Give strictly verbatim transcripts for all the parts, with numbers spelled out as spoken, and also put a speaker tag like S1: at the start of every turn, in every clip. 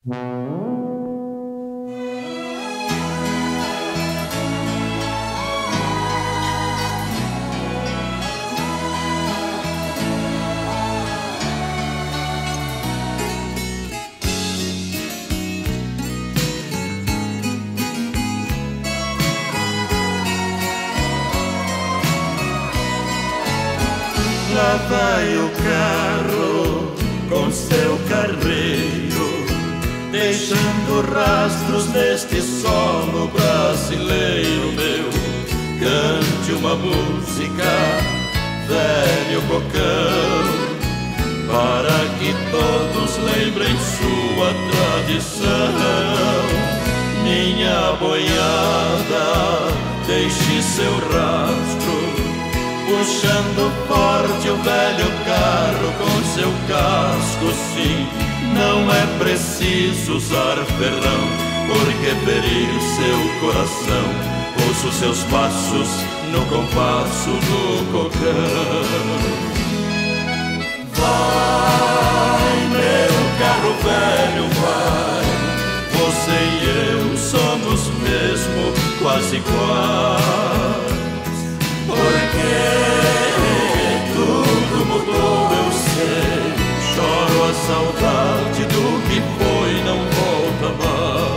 S1: Lá vai o carro com seu carreiro, deixando rastros neste solo brasileiro meu. Cante uma música, velho bocão, para que todos lembrem sua tradição. Minha boiada, deixe seu rastro, puxando forte o velho carro com seu casco, sim. Não é preciso usar ferrão, porque ferir seu coração. Ouço seus passos no compasso do cocão. Vai, meu carro velho, vai. Você e eu somos mesmo quase iguais. Porque tudo mudou, eu sei. Choro a saudade do que foi, não volta mais.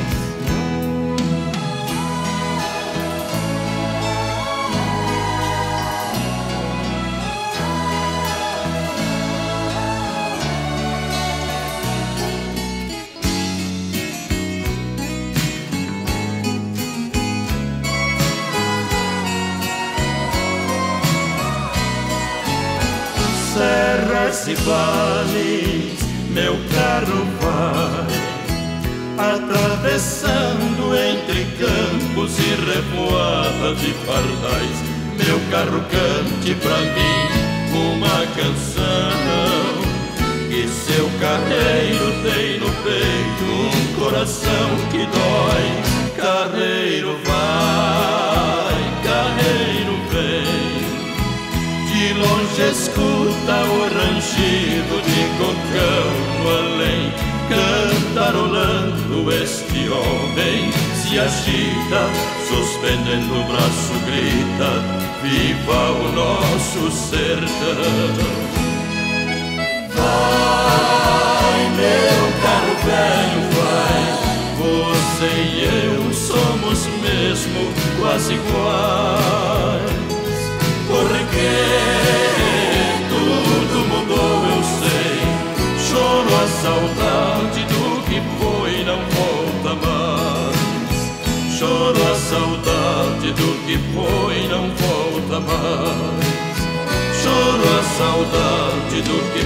S1: Serras e vales, meu carro vai, atravessando entre campos e revoadas de pardais. Meu carro cante pra mim uma canção, e seu carreiro tem no peito um coração que dói. Carreiro vai, carreiro vem, de longe escuta o rangido de cocão no além. Cantarolando este homem se agita, suspendendo o braço grita: viva o nosso sertão. Vai, meu carro velho, vai. Você e eu somos mesmo quase iguais. Porque tudo mudou, eu sei. Choro a saudade do que foi, não volta mais. Choro a saudade do que foi, não volta mais. Choro a saudade do que